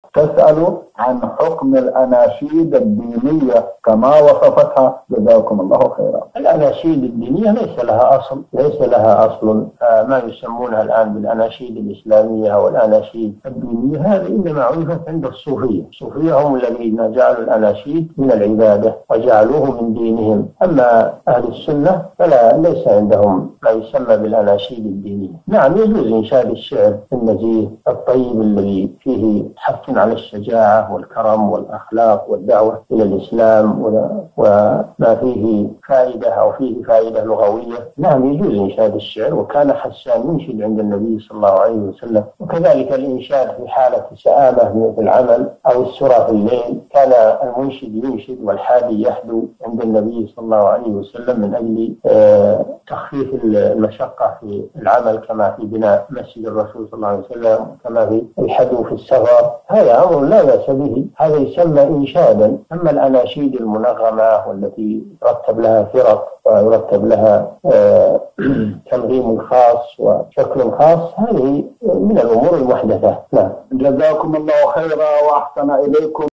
تسأل عن حكم الأناشيد الدينية كما وصفتها، جزاكم الله خيرا. الأناشيد الدينية ليس لها أصل ما يسمونها الآن بالأناشيد الإسلامية أو الأناشيد الدينية، هذا إنما عرفت عند الصوفية. الصوفية هم الذين جعلوا الأناشيد من العبادة وجعلوه من دينهم. أما أهل السنة فلا، ليس عندهم ما يسمى بالأناشيد الدينية. نعم، يجوز إنشاد الشعر النزيه الطيب الذي فيه حث على الشجاعة والكرم والأخلاق والدعوة إلى الإسلام وما فيه فائدة أو فيه فائدة لغوية. نعم، يجوز إنشاد الشعر، وكان حسان ينشد عند النبي صلى الله عليه وسلم. وكذلك الإنشاد في حالة سآمة في العمل أو السرى في الليل، كان المنشد ينشد والحادي يحدو عند النبي صلى الله عليه وسلم من أجل تخفيف المشقة في العمل، كما في بناء مسجد الرسول صلى الله عليه وسلم، كما في الحدو في السفر. هذا أمر لا بأس به، هذا يسمى إنشادا. أما الأناشيد المنغمة والتي يرتب لها فرق ويرتب لها تنظيم خاص وشكل خاص، هذه من الأمور المحدثة. نعم. جزاكم الله خيرا وأحسن إليكم.